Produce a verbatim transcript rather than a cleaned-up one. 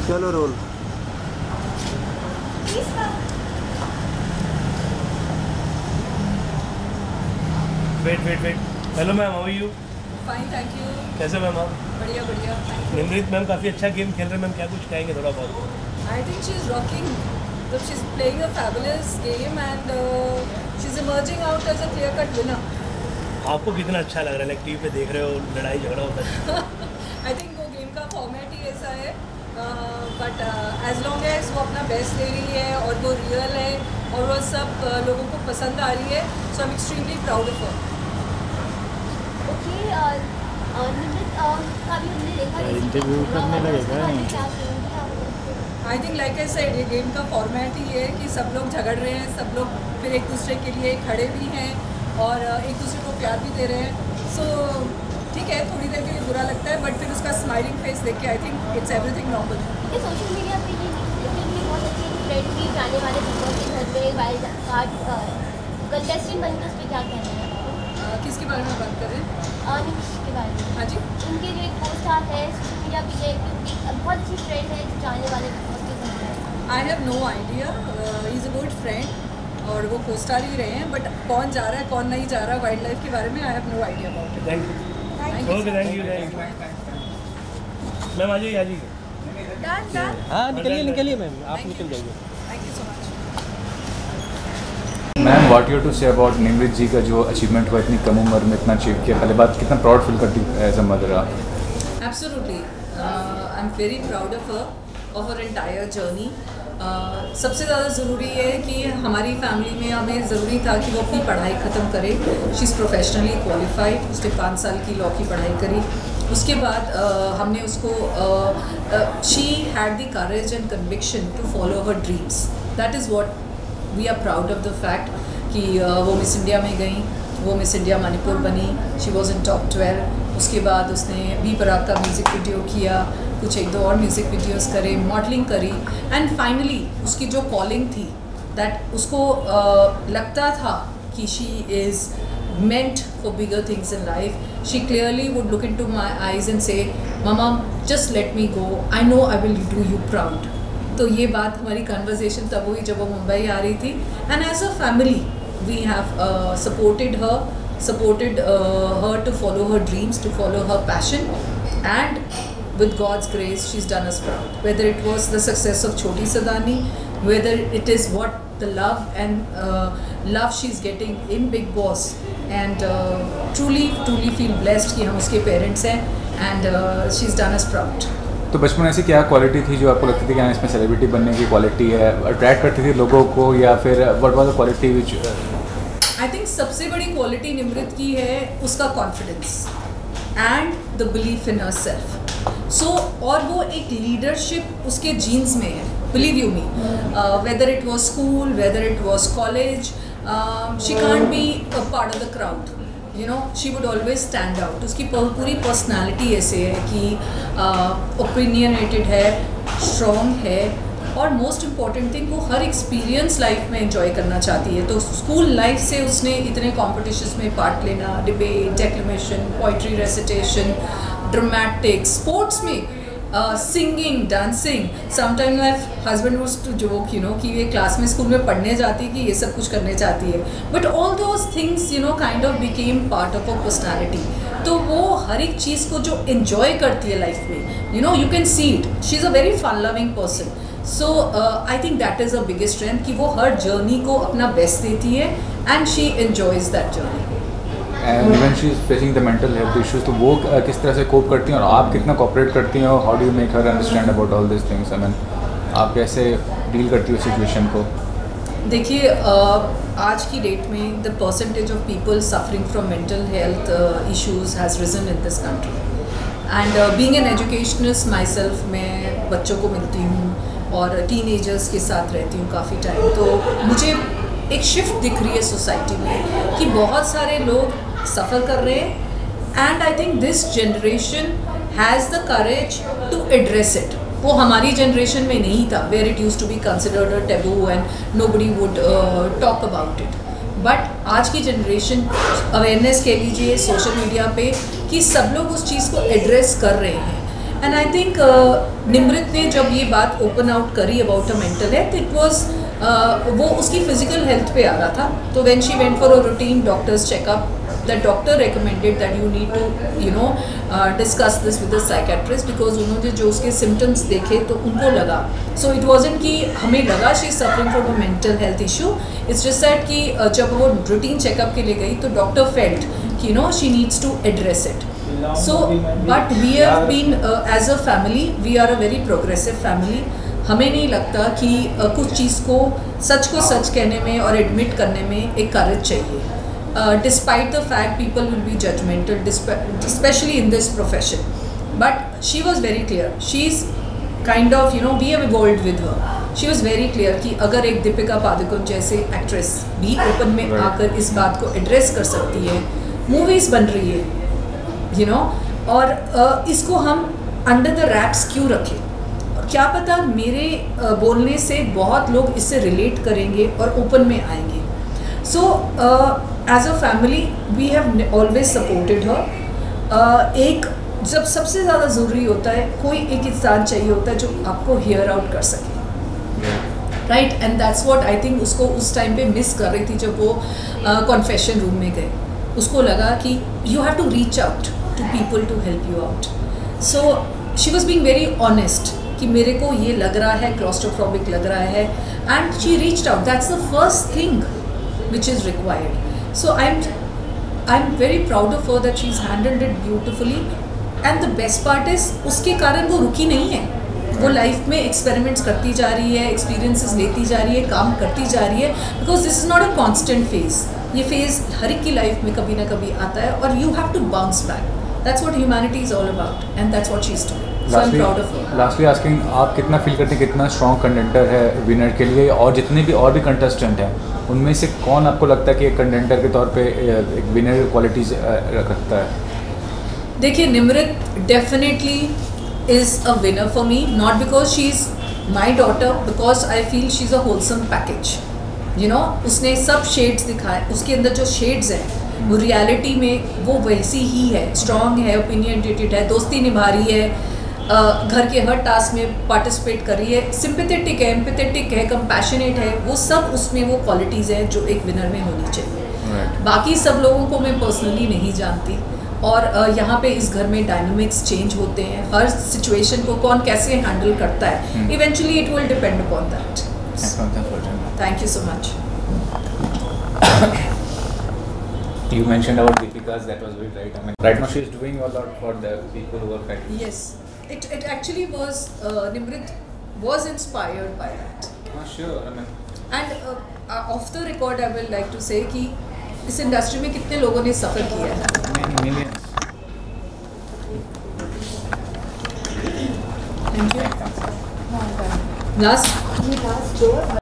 चलो roll. Wait wait wait hello ma'am, how are you? Fine, thank you. कैसे ma'am आप? बढ़िया बढ़िया। निमृत मैम काफ़ी अच्छा गेम खेल रहे हैं मैम, क्या कुछ कहेंगे थोड़ा बहुत? I think she is rocking, she is playing a fabulous game and she is emerging out as a clear cut winner. आपको कितना अच्छा लग रहा है, लाइक टीवी पे देख रहे हो लड़ाई झगड़ा होता है? आई थिंक वो गेम का फॉर्मेट ही ऐसा है, बट एज लॉन्ग एज वो अपना बेस्ट दे रही है और वो रियल है और वो सब uh, लोगों को पसंद आ रही है, so I am extremely proud of her. Okay, Nimrit का भी हमने देखा इंटरव्यू करने लगेगा। I think like I said, ये गेम का फॉर्मेट ही है कि सब लोग झगड़ रहे हैं, सब लोग फिर एक दूसरे के लिए खड़े भी हैं और एक दूसरे को प्यार भी दे रहे हैं। सो so, ठीक है, थोड़ी देर के लिए बुरा लगता है, बट फिर उसका स्माइलिंग फेस देख के I think it's everything normal. ये सोशल मीडिया पे ये भी बहुत अच्छी ट्रेंड भी जाने वाले लोगों के घर में वाइल्ड कार्ड कंटेस्टेंट बनकर उस पर क्या कहना है? किसके बारे में बात कर रहे हैं? निमिष के बारे में। हाँ जी, उनके जो एक पोस्ट है सोशल मीडिया पे है क्योंकि बहुत अच्छी ट्रेंड है जो जाने वाले लोगों के घर में। I have no idea, he is a good friend और वो को स्टार ही रहे हैं, बट कौन जा रहा है कौन नहीं जा रहा वाइल्ड लाइफ के बारे में I have no idea about it. Thank you. Okay, thank you thank you ma'am. आ जाइए आ जाइए। Done done. हाँ निकलिए निकलिए मैम, आप निकल जाइए। Thank you so much. Ma'am, what you to say about Nimrit ji का जो अचीवमेंट हुआ, इतनी कम उम्र में इतना अचीव किया, पहले बात कितना प्राउड फील करती एज अ मदर आप? Absolutely, uh, I'm very proud of her, of her entire journey. Uh, सबसे ज़्यादा ज़रूरी है कि हमारी फैमिली में हमें ज़रूरी था कि वो अपनी पढ़ाई ख़त्म करे। शी इज़ प्रोफेशनली क्वालिफाइड, उसने पाँच साल की लॉ की पढ़ाई करी। उसके बाद uh, हमने उसको she had the courage and conviction to follow her dreams. That is what we are proud of the fact कि uh, वो मिस इंडिया में गई, वो मिस इंडिया मणिपुर बनी, she was in top twelve. उसके बाद उसने बी पराग का म्यूज़िक वीडियो किया, कुछ एक दो और म्यूज़िक वीडियोस करे, मॉडलिंग करी एंड फाइनली उसकी जो कॉलिंग थी दैट उसको uh, लगता था कि she is meant for bigger things in life. She clearly would look into my eyes and say, "Mama, just let me go. I know I will do you proud." तो ये बात हमारी conversation तब हुई जब वो मुंबई आ रही थी and as a family we have supported her, supported uh, her to follow her dreams, to follow her passion, and with God's grace she's done us proud. Whether it was the success of Choti Sadani, whether it is what the love and uh, love she's getting in Big Boss, and uh, truly truly feel blessed कि हम उसके parents हैं and uh, she's done us proud. तो बचपन ऐसी क्या quality थी जो आपको लगती थी कि हाँ इसमें सेलिब्रिटी बनने की क्वालिटी है, अट्रैक्ट करती थी लोगों को, या फिर what was the quality which? I think सबसे बड़ी क्वालिटी निमृत की है उसका confidence and the belief in herself. So और वो एक लीडरशिप उसके जीन्स में है, believe you me. Whether it was school, whether it was college, she can't be a part of the crowd, you know, she would always stand out. उसकी पूरी personality ऐसे है कि ओपिनियनेटेड uh, है, strong है और मोस्ट इम्पॉर्टेंट थिंग वो हर एक्सपीरियंस लाइफ में एंजॉय करना चाहती है। तो स्कूल लाइफ से उसने इतने कॉम्पिटिशन्स में पार्ट लेना, debate, declamation, poetry recitation, dramatics, sports में singing, dancing. Sometime my husband was to joke you know कि ये क्लास में स्कूल में पढ़ने जाती है कि ये सब कुछ करने चाहती है, but all those things you know kind of became part of a personality. तो वो हर एक चीज़ को जो इन्जॉय करती है लाइफ में, you know you can see it, she is a very fun loving person. So I think that is a biggest strength कि वो हर जर्नी को अपना बेस्ट देती है and she enjoys that journey. And when she is facing the mental health issues, तो वो uh, किस तरह से कोप करती हैं और आप कितना कोऑपरेट करती हैं, और how do you make her understand about all this things? I mean आप कैसे डील करती हो सिचुएशन को? देखिए uh, आज की डेट में the percentage of people suffering from mental health issues has risen in this country and being an educationist myself, मैं बच्चों को मिलती हूँ और टीनेजर्स के साथ रहती हूँ काफ़ी टाइम, तो मुझे एक शिफ्ट दिख रही है सोसाइटी में कि बहुत सारे लोग सफ़र कर रहे हैं and I think this generation has the courage to address it. वो हमारी जनरेशन में नहीं था, where it used to be considered a taboo and nobody would talk about it, but आज की जनरेशन अवेयरनेस कह लीजिए सोशल मीडिया पे कि सब लोग उस चीज़ को एड्रेस कर रहे हैं एंड आई थिंक निमृत ने जब ये बात ओपन आउट करी about a mental health, it was वो उसकी फिजिकल हेल्थ पे आ रहा था. तो when she went for a routine doctor's checkup, the doctor recommended that you need to you know uh, discuss this with the psychiatrist because उन्होंने जो उसके symptoms देखे तो उनको लगा. So it wasn't कि हमें लगा she is suffering from a mental health issue. It's just that कि uh, जब वो routine checkup के लिए गई तो doctor felt कि you know she needs to address it. So but we have been uh, as a family we are a very progressive family. हमें नहीं लगता कि uh, कुछ चीज़ को सच को सच कहने में और admit करने में एक courage चाहिए. Uh, despite the fact people will be judgmental, especially in this profession, but she was very clear. She's kind of you know we have evolved with her. She was very clear कि अगर एक दीपिका पादुकोण जैसे actress भी open में right. आकर इस बात को एड्रेस कर सकती है, मूवीज बन रही है, you know, और uh, इसको हम अंडर द रैप्स क्यों रखें? क्या पता मेरे uh, बोलने से बहुत लोग इससे रिलेट करेंगे और ओपन में आएंगे. So uh, as a family we have always supported her. uh, एक जब सबसे ज़्यादा ज़रूरी होता है कोई एक इंसान चाहिए होता है जो आपको हियर आउट कर सके, right? And that's what I think उसको उस टाइम पे मिस कर रही थी जब वो कॉन्फेशन uh, रूम में गए. उसको लगा कि you have to reach out to people to help you out. So she was being very honest कि मेरे को ये लग रहा है, क्लॉस्ट्रोफोबिक लग रहा है, and she reached out. That's the first thing which is required. So I'm I'm very proud of her that she's handled it beautifully. And the best part is उसके कारण वो रुकी नहीं है. वो लाइफ में एक्सपेरिमेंट्स करती जा रही है, एक्सपीरियंसेस लेती जा रही है, काम करती जा रही है. Because this is not a constant phase. ये फेज हर एक की लाइफ में कभी ना कभी आता है और you have to bounce back. That's what humanity is all about and that's what she is doing. So I'm proud of her. Lastly asking, आप कितना फील करते हैं कितना स्ट्रॉन्ग कंटेंटर है विनर के लिए, और जितने भी और भी कंटेस्टेंट हैं उनमें से कौन आपको लगता है कि एक कंटेंटर के तौर पे एक विनर क्वालिटीज रखता है? देखिए, Nimrat definitely is a winner for me, not because she is my daughter, because I feel she is a wholesome package. You know, उसने सब शेड्स दिखाए, उसके अंदर जो शेड्स हैं वो रियलिटी में वो वैसी ही है. स्ट्रॉन्ग है, ओपिनियनेटेड है, दोस्ती निभा रही है, Uh, घर के हर टास्क में पार्टिसिपेट कर रही है, सिंपैथेटिक है, एम्पैथेटिक है, कंपैशनेट है. वो सब उसमें वो क्वालिटीज़ हैं जो एक विनर में होनी चाहिए. right. बाकी सब लोगों को मैं पर्सनली नहीं जानती, और uh, यहाँ पे इस घर में डायनामिक्स चेंज होते हैं. हर सिचुएशन को कौन कैसे हैंडल करता है, eventually it will depend upon that. Thank you so much. You mentioned about Deepika's, that was very right. I mean, right now she is doing a lot for the people who are fighting. Yes, it it actually was. Uh, Nimrit was inspired by that. Oh, sure. I mean. And uh, uh, off the record, I will like to say कि इस industry में कितने लोगों ने सफ़र किया है. Many millions. Thank you. Last. Last door.